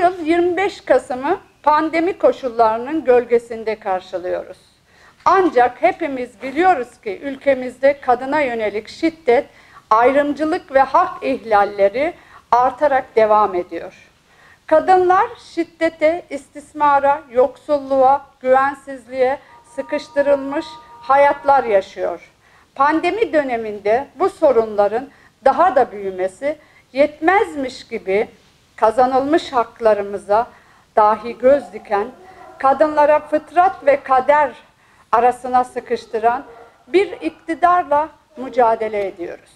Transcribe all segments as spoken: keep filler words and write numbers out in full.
yıl yirmi beş Kasım'ı pandemi koşullarının gölgesinde karşılıyoruz. Ancak hepimiz biliyoruz ki ülkemizde kadına yönelik şiddet, ayrımcılık ve hak ihlalleri artarak devam ediyor. Kadınlar şiddete, istismara, yoksulluğa, güvensizliğe sıkıştırılmış hayatlar yaşıyor. Pandemi döneminde bu sorunların daha da büyümesi, yetmezmiş gibi kazanılmış haklarımıza dahi göz diken, kadınlara fıtrat ve kader arasına sıkıştıran bir iktidarla mücadele ediyoruz.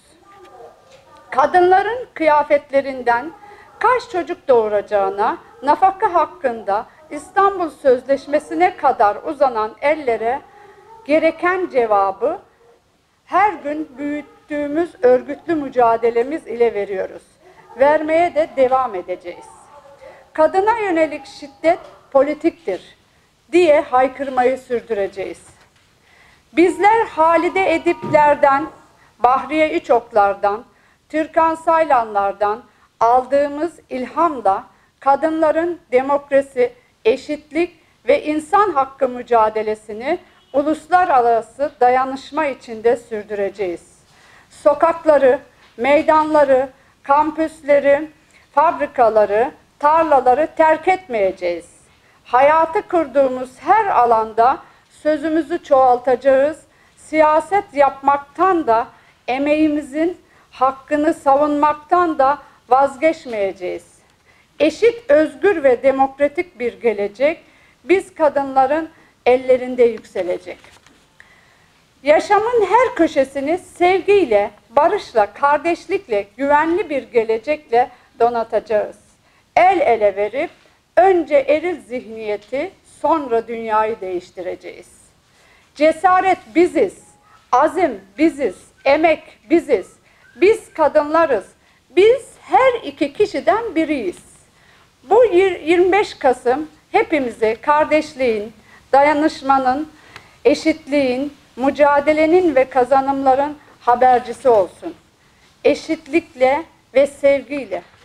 Kadınların kıyafetlerinden kaç çocuk doğuracağına, nafaka hakkında İstanbul Sözleşmesi'ne kadar uzanan ellere gereken cevabı her gün büyüttüğümüz örgütlü mücadelemiz ile veriyoruz. Vermeye de devam edeceğiz. Kadına yönelik şiddet politiktir diye haykırmayı sürdüreceğiz. Bizler Halide Edip'lerden, Bahriye Üçoklar'dan, Türkan Saylanlar'dan aldığımız ilhamla kadınların demokrasi, eşitlik ve insan hakkı mücadelesini uluslararası dayanışma içinde sürdüreceğiz. Sokakları, meydanları, kampüsleri, fabrikaları, tarlaları terk etmeyeceğiz. Hayatı kurduğumuz her alanda sözümüzü çoğaltacağız. Siyaset yapmaktan da, emeğimizin hakkını savunmaktan da vazgeçmeyeceğiz. Eşit, özgür ve demokratik bir gelecek biz kadınların ellerinde yükselecek. Yaşamın her köşesini sevgiyle, barışla, kardeşlikle, güvenli bir gelecekle donatacağız. El ele verip önce eril zihniyeti, sonra dünyayı değiştireceğiz. Cesaret biziz, azim biziz, emek biziz. Biz kadınlarız. Biz her iki kişiden biriyiz. Bu yirmi beş Kasım hepimize kardeşliğin, dayanışmanın, eşitliğin, mücadelenin ve kazanımların habercisi olsun. Eşitlikle ve sevgiyle